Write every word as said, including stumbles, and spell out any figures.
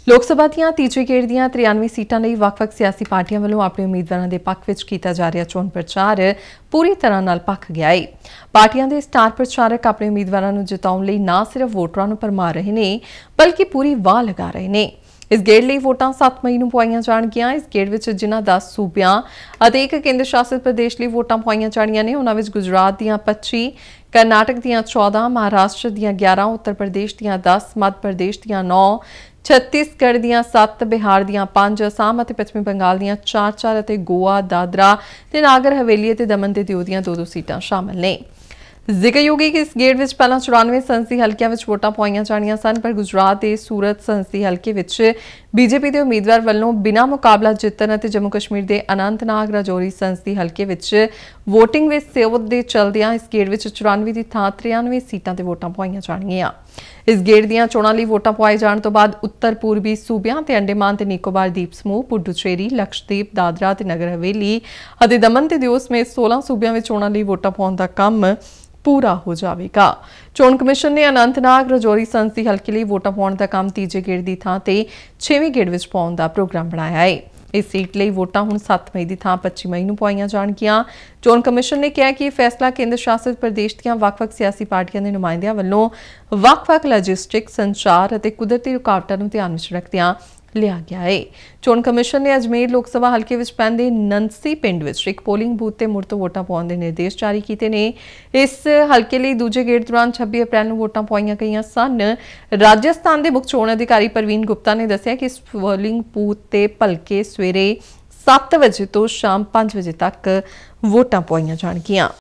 लोक सभा ਦੀਆਂ ਤੀਜੇ ਗੇੜ ਦੀਆਂ तिरानवे ਸੀਟਾਂ ਲਈ ਵੱਖ-ਵੱਖ ਸਿਆਸੀ ਪਾਰਟੀਆਂ ਵੱਲੋਂ ਆਪਣੇ ਉਮੀਦਵਾਰਾਂ ਦੇ ਪੱਖ ਵਿੱਚ ਕੀਤਾ ਜਾ ਰਿਹਾ ਚੋਣ ਪ੍ਰਚਾਰ ਪੂਰੀ ਤਰ੍ਹਾਂ ਨਾਲ ਪੱਕ ਗਿਆ ਹੈ। ਪਾਰਟੀਆਂ ਦੇ ਸਟਾਰ ਪ੍ਰਚਾਰਕ ਆਪਣੇ ਉਮੀਦਵਾਰਾਂ ਨੂੰ ਜਿਤਾਉਣ ਲਈ ਨਾ ਸਿਰਫ ਵੋਟਰਾਂ ਨੂੰ ਭਰਮਾ ਰਹੇ ਨੇ ਬਲਕਿ ਪੂਰੀ ਵਾਹ ਲਗਾ ਰਹੇ ਨੇ। इस गेड़ ਲਈ ਵੋਟਾਂ सत्त मई ਨੂੰ ਪਵਾਈਆਂ ਜਾਣਗੀਆਂ। ਇਸ ਗੇੜ ਵਿੱਚ ਜਿਨ੍ਹਾਂ दस ਸੂਬਿਆਂ ਅਤੇ ਇੱਕ ਕੇਂਦਰ ਸ਼ਾਸਿਤ ਪ੍ਰਦੇਸ਼ ਲਈ ਵੋਟਾਂ ਪਵਾਈਆਂ ਜਾਣੀਆਂ ਨੇ ਉਹਨਾਂ ਵਿੱਚ ਗੁਜਰਾਤ ਦੀਆਂ पच्चीस, कर्नाटक ਦੀਆਂ चौदह, महाराष्ट्र ਦੀਆਂ ग्यारह, उत्तर प्रदेश ਦੀਆਂ दस, मध्य प्रदेश ਦੀਆਂ नौ, छत्तीसगढ़ ਦੀਆਂ सत्त, बिहार ਦੀਆਂ पांच, असम ਅਤੇ पश्चिमी बंगाल ਦੀਆਂ चार चार ਅਤੇ गोवा, दादरा ਤੇ नागर हवेली ਅਤੇ दमन ਤੇ दिउ ਦੀਆਂ दो दो सीटां शामिल ने। ਜ਼ਿਕਰਯੋਗ ਹੈ ਕਿ ਇਸ ਗੇੜ ਵਿੱਚ ਪਹਿਲਾਂ चौरानवे ਸੰਸਦੀ ਹਲਕਿਆਂ ਵਿੱਚ ਵੋਟਾਂ ਪਵਾਈਆਂ ਜਾਣੀਆਂ ਸਨ, ਪਰ ਗੁਜਰਾਤ ਦੇ ਸੂਰਤ ਸੰਸਦੀ ਹਲਕੇ ਵਿੱਚ ਬੀਜੇਪੀ ਦੇ ਉਮੀਦਵਾਰ ਵੱਲੋਂ ਬਿਨਾਂ ਮੁਕਾਬਲਾ ਜਿੱਤਣ ਅਤੇ ਜੰਮੂ ਕਸ਼ਮੀਰ ਦੇ ਅਨੰਤਨਾਗ ਰਾਜੌਰੀ ਸੰਸਦੀ ਹਲਕੇ ਵਿੱਚ ਵੋਟਿੰਗ ਵਿੱਚ ਸੇਵਤ ਦੇ ਚਲਦਿਆਂ ਇਸ ਗੇੜ ਵਿੱਚ चौरानवे ਦੀ ਥਾਂ तिरानवे ਸੀਟਾਂ ਤੇ ਵੋਟਾਂ ਪਵਾਈਆਂ ਜਾਣਗੀਆਂ। ਇਸ ਗੇੜ ਦੀਆਂ ਚੋਣਾਂ ਲਈ ਵੋਟਾਂ ਪਵਾਏ ਜਾਣ ਤੋਂ ਬਾਅਦ ਉੱਤਰ ਪੂਰਬੀ ਸੂਬਿਆਂ ਤੇ ਅੰਡੇਮਾਨ ਤੇ ਨਿਕੋਬਾਰ ਦੀਪ ਸਮੂਹ, ਪੁਡੂਚੇਰੀ, ਲਕਸ਼ਦੀਪ, ਦਾਦਰਾ ਤੇ ਨਗਰ ਹਵੇਲੀ ਅਤੇ ਦਮਨ ਤੇ ਦਿਉ ਸਮੇਤ सोलह ਸੂਬਿਆਂ ਵਿੱਚ ਚੋਣਾਂ ਲਈ ਵੋਟਾਂ ਪਾਉਣ ਦਾ ਕੰਮ पूरा हो जाएगा। चोण कमिशन ने अनंतनाग राजौरी संसदी हल्के लिए वोटां पाउण दा काम तीजे गेड़ दी थां ते छेवीं गेड़ विच पाउण दा प्रोग्राम बनाया है। इस सीट ਲਈ ਵੋਟਾਂ ਹੁਣ सत्त मई ਦੀ ਥਾਂ पच्चीस मई ਨੂੰ ਪਵਾਈਆਂ ਜਾਣਗੀਆਂ। ਚੋਣ ਕਮਿਸ਼ਨ ਨੇ ਕਿਹਾ ਕਿ ਇਹ ਫੈਸਲਾ ਕੇਂਦਰ ਸ਼ਾਸਿਤ ਪ੍ਰਦੇਸ਼ ਦੀਆਂ ਵੱਖ-ਵੱਖ ਸਿਆਸੀ ਪਾਰਟੀਆਂ ਦੇ ਨੁਮਾਇੰਦਿਆਂ ਵੱਲੋਂ ਵੱਖ-ਵੱਖ ਲੌਜਿਸਟਿਕ, ਸੰਚਾਰ ਅਤੇ ਕੁਦਰਤੀ ਰੁਕਾਵਟਾਂ ਨੂੰ ਧਿਆਨ ਵਿੱਚ ਰੱਖਦਿਆਂ ਲਿਆ ਗਿਆ ਹੈ। ਚੋਣ ਕਮਿਸ਼ਨ ਨੇ ਅਜਮੇਰ ਲੋਕ ਸਭਾ ਹਲਕੇ ਵਿੱਚ ਪੈਂਦੇ ਨੰਸੀ ਪਿੰਡ ਵਿੱਚ ਇੱਕ ਪੋਲਿੰਗ ਬੂਥ ਤੇ ਮੁੜ ਤੋਂ ਵੋਟਾਂ ਪਾਉਣ ਦੇ ਨਿਰਦੇਸ਼ ਜਾਰੀ ਕੀਤੇ ਨੇ। ਇਸ ਹਲਕੇ ਲਈ ਦੂਜੇ ਗੇੜ ਦੌਰਾਨ छब्बीस ਅਪ੍ਰੈਲ ਨੂੰ ਵੋਟਾਂ ਪਾਈਆਂ ਗਈਆਂ ਸਨ। ਰਾਜਸਥਾਨ ਦੇ ਮੁੱਖ ਚੋਣ ਅਧਿਕਾਰੀ ਪ੍ਰਵੀਨ ਗੁਪਤਾ ਨੇ ਦੱਸਿਆ ਕਿ ਇਸ ਪੋਲਿੰਗ ਬੂਥ ਤੇ ਭਲਕੇ ਸਵੇਰੇ सत्त ਵਜੇ ਤੋਂ ਸ਼ਾਮ पांच ਵਜੇ ਤੱਕ ਵੋਟਾਂ ਪਾਈਆਂ ਜਾਣਗੀਆਂ।